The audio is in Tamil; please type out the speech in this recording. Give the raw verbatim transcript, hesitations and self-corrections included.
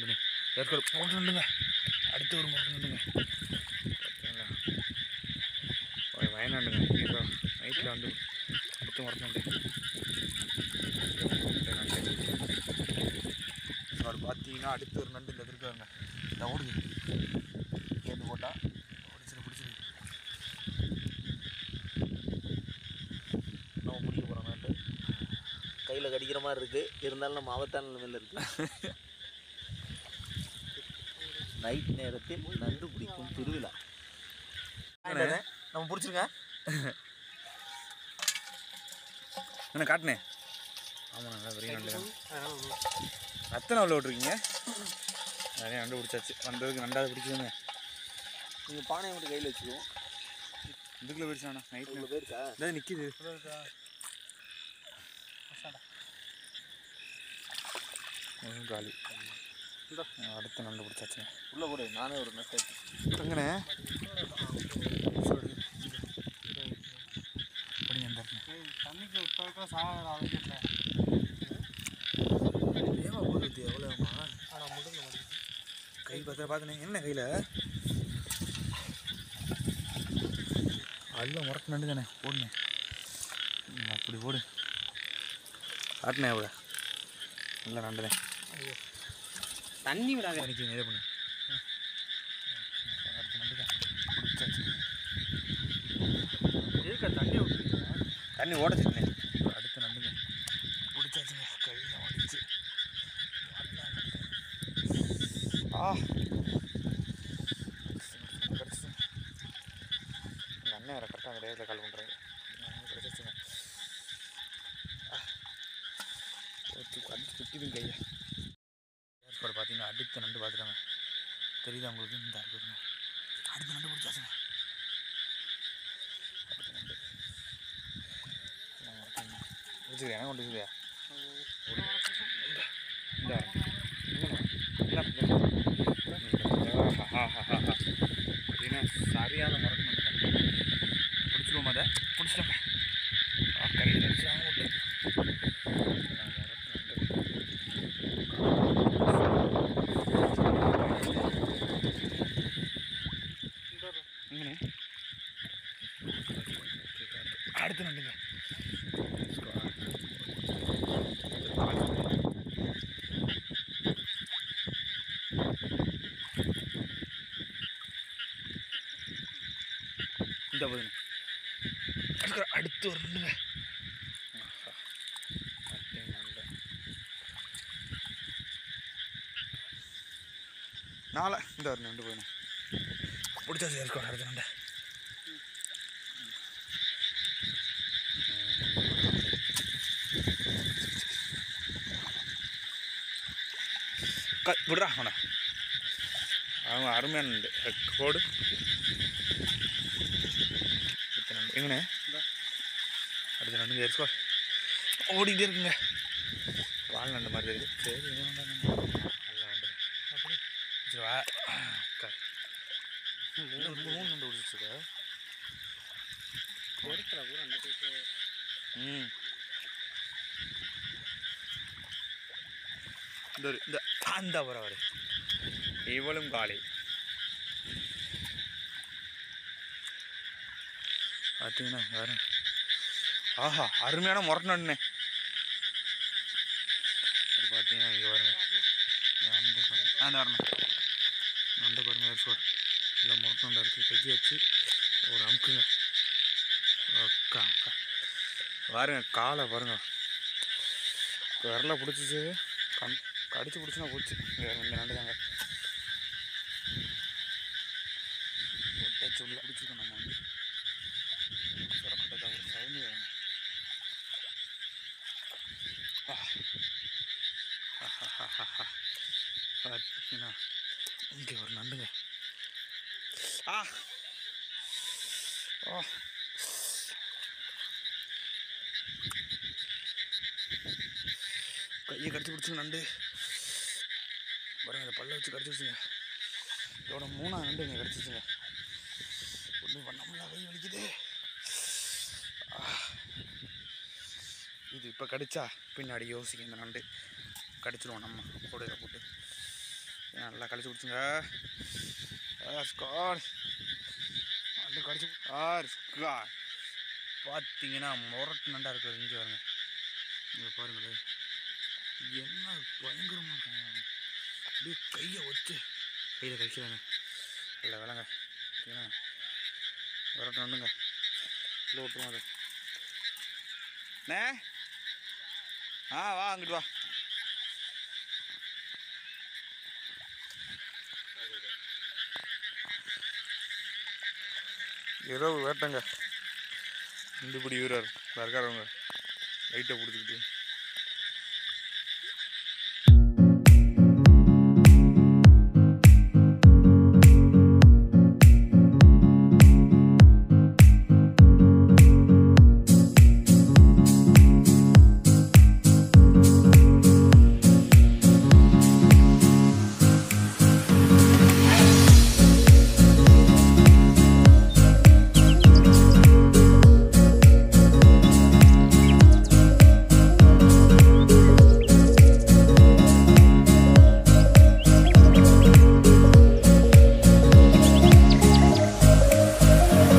ஏற்கனவே போட்டு நின்றுங்க. அடுத்து ஒரு முறை நின்றுங்க. வயநாடுங்க இப்போ நைட்டில் வந்து அடுத்து முறை நண்டு அவர் பார்த்தீங்கன்னா அடுத்து ஒரு நண்டு இந்த இருக்காருங்க. இந்த ஓடுது கேட்டு போட்டால் பிடிச்சிரு பிடிச்சிரு நம்ம பிடிக்க போகிறோம். நண்டு கையில் கடிக்கிற மாதிரி இருக்குது, இருந்தாலும் நம்ம ஆபத்தான நிலைமையில் இருக்குது. நைட் நேரத்தில் நண்டு பிடிக்கும் திருவிழா நம்ம பிடிச்சிருங்க. என்ன காட்டினே? ஆமாம், நல்லா பெரிய நண்டு. எத்தனை அவ்வளோ விட்ருக்கீங்க? நிறைய நண்டு பிடிச்சாச்சு. வந்ததுக்கு நண்டாவது பிடிச்சதுங்க. நீங்கள் பானையை மட்டும் கையில் வச்சுக்குவோம். இதுக்குள்ளே போயிடுச்சாண்ணா? நைட்டில் போயிருக்கா? இதான் நிற்கிது. காலி. அடுத்த நண்டு பிடிச்சாச்சுங்க. உள்ளே போடு, நானே ஒரு நட்டு எங்கண்ணே தண்ணிக்கு இப்போ சாக ஏமா போகுது எவ்வளோமா? ஆனால் முதுகில் மாட்டேங்குது. கை பார்த்து பார்த்துனே என்ன கையில் அல்ல முறக்கு நண்டு தானே. போடுனே அப்படி போடு. காட்டினே எவ்வளோ நல்ல நண்டு தான். தண்ணி விடாத எனக்கு இதை பண்ணு. அடுத்த நண்டு தான் பிடிச்சாச்சு. தண்ணி விட்டு தண்ணி ஓடச்சுண்ணே. அடுத்த நண்டுங்க பிடிச்சாச்சுங்க. கையில் ஓடிச்சு. ஆ கிடச்சிச்சு. எங்கள் அண்ணன் வேறு கரெக்டாக அந்த டேரத்தில் கால் பண்ணுறாரு. கிடச்சிச்சுங்க. அடிச்சு சுற்றிடும் கையை. ஏற்பாடு பார்த்தீங்கன்னா அடுத்த நண்டு பார்த்துட்டாங்க. தெரியுதா உங்களுக்கு? இந்த இருக்குங்க அடுத்த நண்டு பிடிச்சாச்சுங்க. அடுத்த நண்டு பிடிச்சிருக்கேன். என்ன கொண்டு இருக்குதா? இந்த அப்படின்னா சரியான முறக்கு நண்டு பிடிச்சிருவோம். அதை பிடிச்சிட்டோங்க. கையில் அடிச்சாங்க உண்டு. அடுத்து நண்டுங்க இந்த போதுங்க. அடுத்து ஒரு நண்டுங்க. நாளை இந்த ஒரு நண்டு போயிடும். பிடிச்சா சேர்க்கணும். அடுத்த நண்டை க விடுறா அவனை. அவங்க அருமையான நண்டு போடு. அடுத்த நண்டு எங்கண்ணே? அடுத்த நண்டுங்க இருக்கோ ஓடிக்கிட்டே இருக்குங்க. வால் நண்டு மாதிரி தெரியுது. சரி என்ன நல்ல நண்டு அப்படி சரி வா. மூணு நண்டு பிடிச்சிருக்க. ம் இந்த ஒரு இந்த அந்த பரவாயில்ல இவளும் காலை பார்த்தீங்கன்னா வேறு. ஆஹா அருமையான முரட்டுனே. அது பார்த்தீங்கன்னா இங்கே வருங்க. அந்த பாருங்க அந்த வரணும் அந்த பாருங்க ஏர்ஃபோர்ட் இல்லை முரட்டுண்டா இருக்குது. கையை வச்சு ஒரு அமுக்குங்க. அக்கா அக்கா பாருங்க காலை பாருங்க. விரலை பிடிச்சிச்சு. கண் கடிச்சு பிடிச்சுனா போச்சு. வேறு இந்த நண்டு தாங்க ஒட்டாச்சு உள்ள பிடிச்சிருக்கோம். நம்ம வந்து சுரக்கட்டை ஒரு சவுண்டு வேணும். பார்த்தீங்கன்னா இங்கே ஒரு நண்டுங்க. ஆ ஓ கையை கடிச்சு பிடிச்சி நண்டு பாருங்க. அதை பல்ல வச்சு கடிச்சு வச்சுங்க. இதோட மூணாவது நண்டு இங்கே கடிச்சிச்சுங்க. ஒன்றும் பண்ணமுடியல. கை வலிக்குது. இது இப்போ கடிச்சா பின்னாடி யோசிக்க இந்த நண்டு கடிச்சிடுவோம் நம்ம கூடையில் போட்டு. நல்லா கழிச்சு பிடிச்சுங்க. ஸ்காட் நல்லா கடிச்சு ஆர் ஸ்காட் பார்த்தீங்கன்னா முரட்டு நண்டா இருக்கிற இங்கே வருங்க. இங்கே பாருங்களேன் என்ன பயங்கரமாக இருக்காங்க. அப்படியே கையை வச்சு கையில் கழிக்கிறாங்க. இல்லை விலங்க ஓகேண்ணா வரட்டும் வந்துங்க இல்லை விட்டுருவோம் அது அண்ணே. ஆ வா அங்கிட்டு வா. இரவு வேட்டங்க ரெண்டு படி வீரர் இருக்காரவங்க லைட்டை பிடிச்சிக்கிட்டு